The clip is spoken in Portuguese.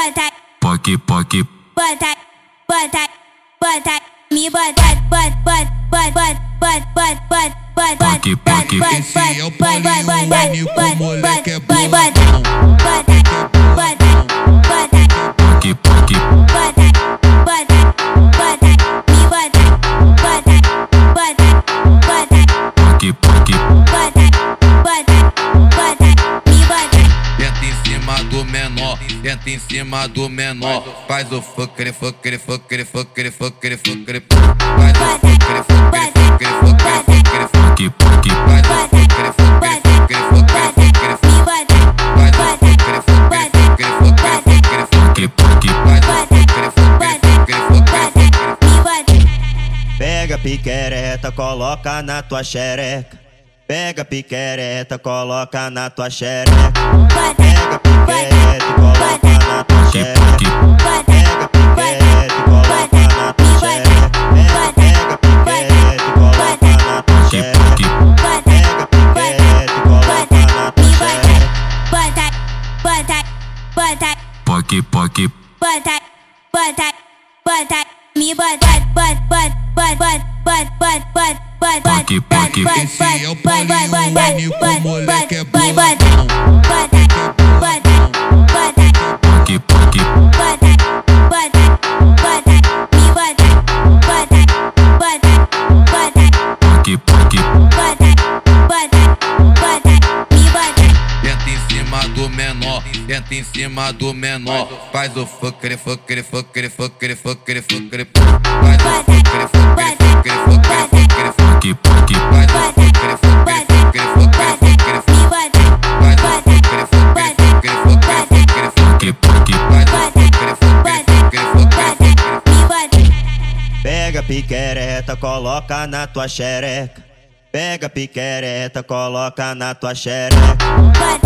bota, POCK, POCK, bota, bota, bota, me bota, bota, bota, bota, bota, bota, bota, POCK, POCK. Esse é o Paulinho, Único, moleque é boladão. POCK, POCK, POCK, POCK. Senta em cima do menor, senta em cima do menor. Faz o fuckere, fuckere, fuckere, fuckere, fuckere, fuckere. Faz o fuckere, fuckere, fuckere, fuckere, fuckere. POCK, POCK. Faz o fuckere, fuckere, fuckere, fuckere, fuckere. Faz o fuckere, fuckere, fuckere, fuckere, fuckere. POCK, POCK. Faz o fuckere, fuckere, fuckere, fuckere, fuckere. Pega piquereta, coloca na tua xereca. Pega piquereta, coloca na tua xereca. Pega piquereta e coloca na tua xereca. Pega piquereta e coloca na tua xereca. Pega piquereta e coloca na tua xereca. Pega piquereta e coloca na tua xereca. POCK, POCK. Me bota, POCK, POCK. Esse é o Paulinho, Único, moleque é boladão. POCK, POCK. POCK, POCK. Senta em cima do menor, senta em cima do menor. Faz o fuckere, fuckere, fuckere, fuckere, fuckere, fuckere. Faz o fuckere, fuckere, fuckere, fuckere, fuckere. POCK, POCK. Faz o fuckere, fuckere, fuckere, fuckere, fuckere. Faz o fuckere, fuckere, fuckere, fuckere, fuckere. POCK, POCK. Faz o fuckere, fuckere, fuckere, fuckere, fuckere. Pega piquereta, coloca na tua xereca. Pega piquereta, coloca na tua xereca.